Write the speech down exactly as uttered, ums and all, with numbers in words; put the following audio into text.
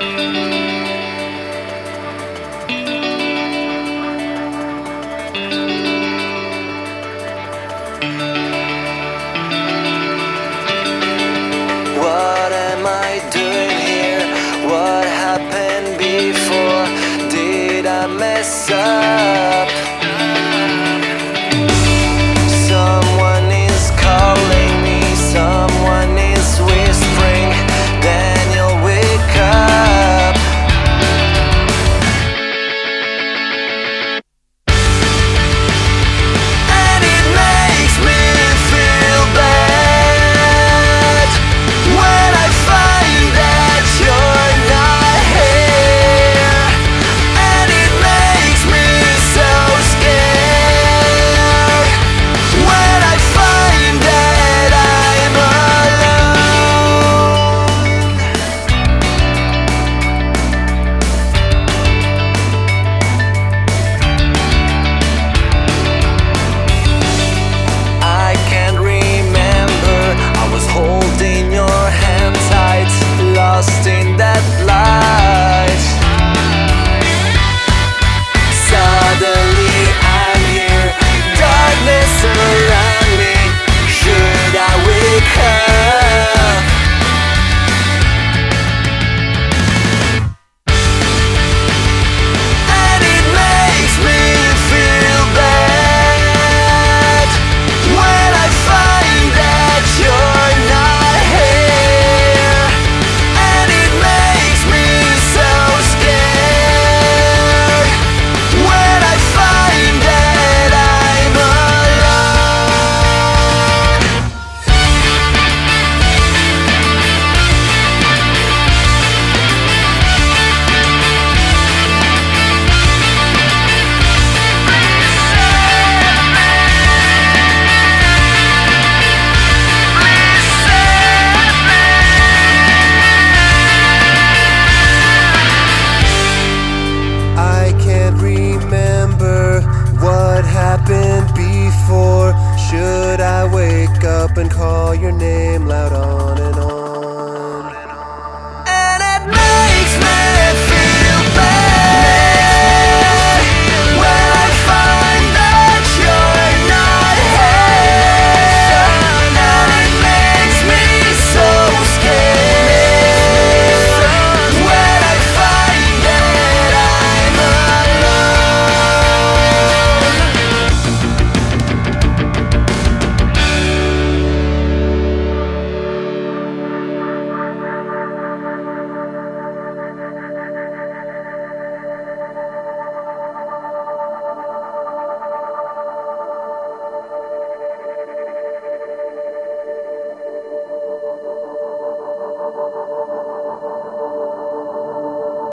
What am I doing here? What happened before? Did I mess up? Someone is calling me, someone is whispering, Daniel, wake up. And it makes me feel bad when I find that you're not here. And it makes me so scared when I find that I'm alone. I can't remember, I was holding your hand tight, lost in that light. Suddenly I'm here, darkness around me. Should I wake up? And it makes me feel bad when I find that you're not here. And it makes me so scared when I find that I'm alone. I can't remember what happened before. Should I wake up and call your name loud on and